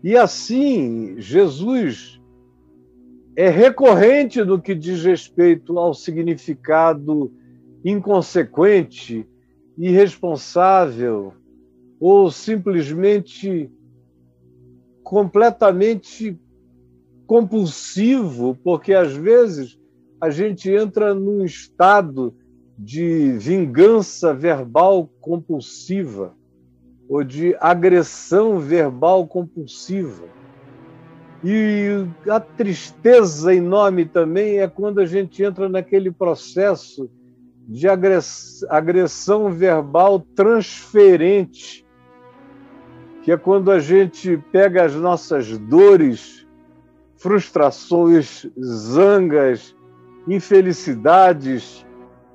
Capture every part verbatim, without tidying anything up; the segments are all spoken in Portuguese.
E assim, Jesus é recorrente no que diz respeito ao significado inconsequente, irresponsável ou simplesmente completamente compulsivo, porque às vezes a gente entra num estado de vingança verbal compulsiva ou de agressão verbal compulsiva. E a tristeza enorme também é quando a gente entra naquele processo de agressão verbal transferente, que é quando a gente pega as nossas dores, frustrações, zangas, infelicidades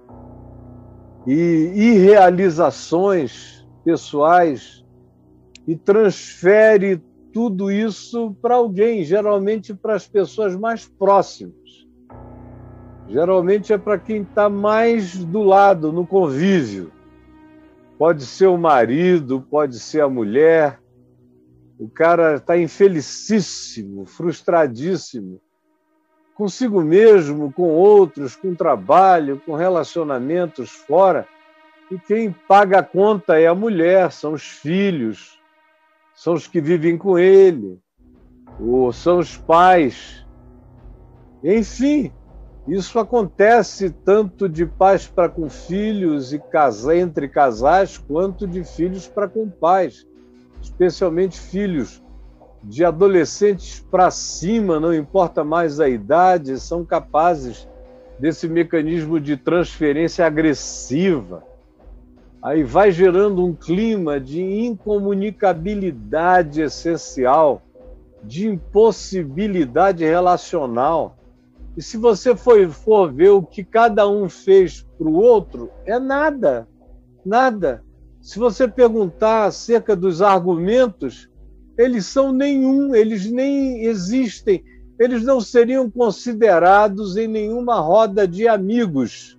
e irrealizações pessoais e transfere tudo isso para alguém, geralmente para as pessoas mais próximas. Geralmente é para quem está mais do lado, no convívio. Pode ser o marido, pode ser a mulher. O cara está infelicíssimo, frustradíssimo, consigo mesmo, com outros, com trabalho, com relacionamentos fora. E quem paga a conta é a mulher, são os filhos, são os que vivem com ele, ou são os pais. Enfim, isso acontece tanto de pais para com filhos e casa, entre casais, quanto de filhos para com pais, especialmente filhos de adolescentes para cima, não importa mais a idade, são capazes desse mecanismo de transferência agressiva. Aí vai gerando um clima de incomunicabilidade essencial, de impossibilidade relacional. E se você for, for ver o que cada um fez para o outro, é nada, nada. Se você perguntar acerca dos argumentos, eles são nenhum, eles nem existem, eles não seriam considerados em nenhuma roda de amigos.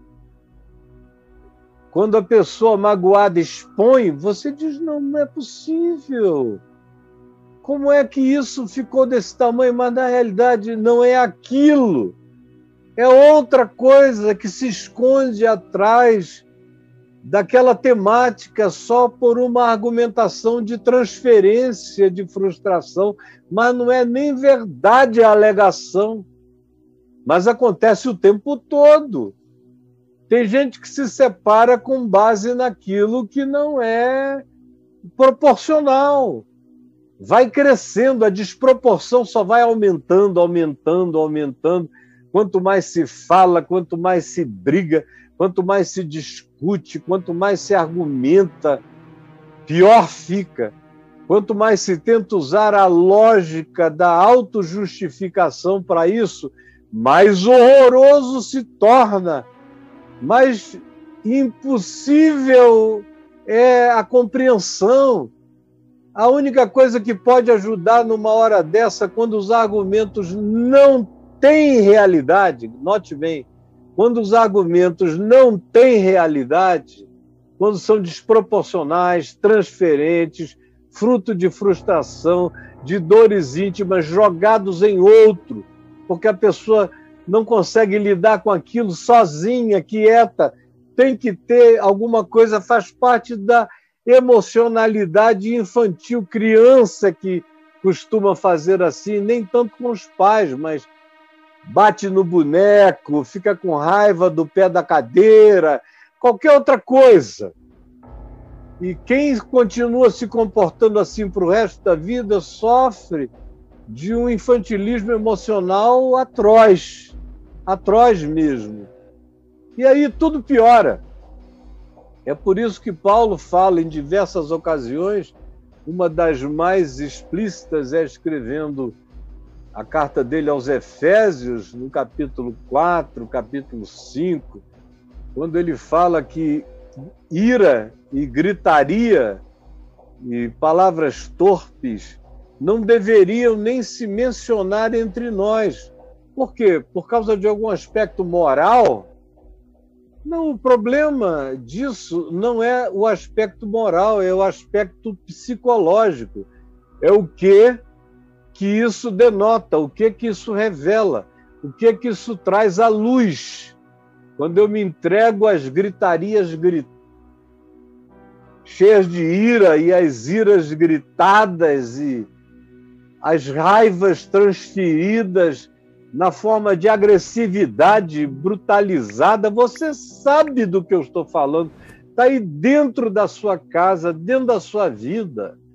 Quando a pessoa magoada expõe, você diz, não, não é possível. Como é que isso ficou desse tamanho? Mas, na realidade, não é aquilo. É outra coisa que se esconde atrás daquela temática só por uma argumentação de transferência de frustração. Mas não é nem verdade a alegação. Mas acontece o tempo todo. Tem gente que se separa com base naquilo que não é proporcional. Vai crescendo, a desproporção só vai aumentando, aumentando, aumentando. Quanto mais se fala, quanto mais se briga, quanto mais se discute, quanto mais se argumenta, pior fica. Quanto mais se tenta usar a lógica da autojustificação para isso, mais horroroso se torna. Mas impossível é a compreensão. A única coisa que pode ajudar numa hora dessa, quando os argumentos não têm realidade, note bem, quando os argumentos não têm realidade, quando são desproporcionais, transferentes, fruto de frustração, de dores íntimas jogados em outro, porque a pessoa não consegue lidar com aquilo sozinha, quieta, tem que ter alguma coisa, faz parte da emocionalidade infantil, criança que costuma fazer assim, nem tanto com os pais, mas bate no boneco, fica com raiva do pé da cadeira, qualquer outra coisa. E quem continua se comportando assim para o resto da vida sofre de um infantilismo emocional atroz, atroz mesmo. E aí tudo piora. É por isso que Paulo fala em diversas ocasiões, uma das mais explícitas é escrevendo a carta dele aos Efésios, no capítulo quatro, capítulo cinco, quando ele fala que ira e gritaria e palavras torpes não deveriam nem se mencionar entre nós. Por quê? Por causa de algum aspecto moral? Não, o problema disso não é o aspecto moral, é o aspecto psicológico. É o que que isso denota, o que que isso revela, o que que isso traz à luz. Quando eu me entrego às gritarias grit... cheias de ira, e às iras gritadas, e as raivas transferidas na forma de agressividade brutalizada, você sabe do que eu estou falando. Está aí dentro da sua casa, dentro da sua vida.